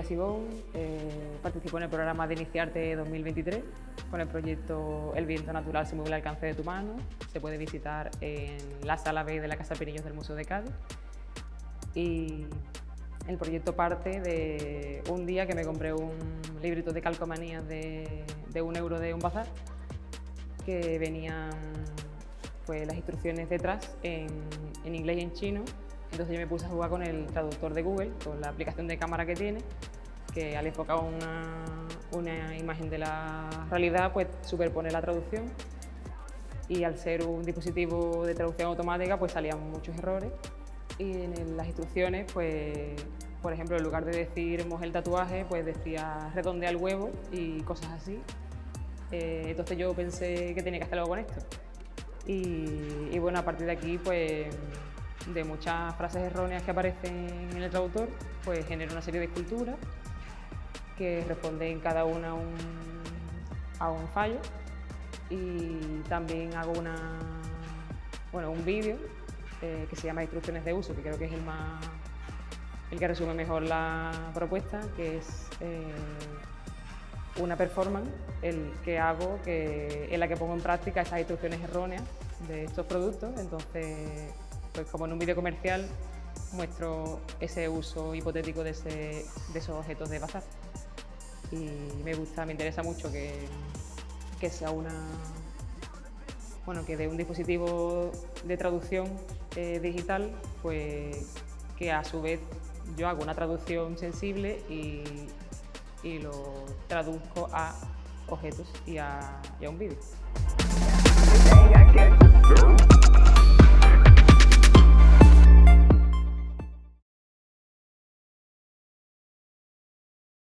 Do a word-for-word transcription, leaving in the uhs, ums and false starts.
Erika Sibón, eh, participo en el programa de Iniciarte dos mil veintitrés con el proyecto El viento natural se mueve al alcance de tu mano. Se puede visitar en la sala B de la Casa Pinillos del Museo de Cádiz. Y el proyecto parte de un día que me compré un librito de calcomanías de, de un euro de un bazar, que venían pues, las instrucciones detrás en, en inglés y en chino. Entonces yo me puse a jugar con el traductor de Google, con la aplicación de cámara que tiene, que al enfocar una, una imagen de la realidad, pues superpone la traducción. Y al ser un dispositivo de traducción automática, pues salían muchos errores. Y en las instrucciones, pues, por ejemplo, en lugar de decir moje el tatuaje, pues decía redondea el huevo y cosas así. Eh, entonces yo pensé que tenía que hacer algo con esto. Y, y bueno, a partir de aquí, pues, de muchas frases erróneas que aparecen en el traductor, pues genero una serie de esculturas que responden cada una a un, a un fallo, y también hago una, bueno, un vídeo eh, que se llama Instrucciones de uso, que creo que es el, más, el que resume mejor la propuesta, que es eh, una performance el que hago que, en la que pongo en práctica estas instrucciones erróneas de estos productos. Entonces, pues como en un vídeo comercial, muestro ese uso hipotético de, ese, de esos objetos de bazar. Y me gusta, me interesa mucho que, que sea una, bueno, que de un dispositivo de traducción eh, digital, pues que a su vez yo hago una traducción sensible y, y lo traduzco a objetos y a, y a un vídeo.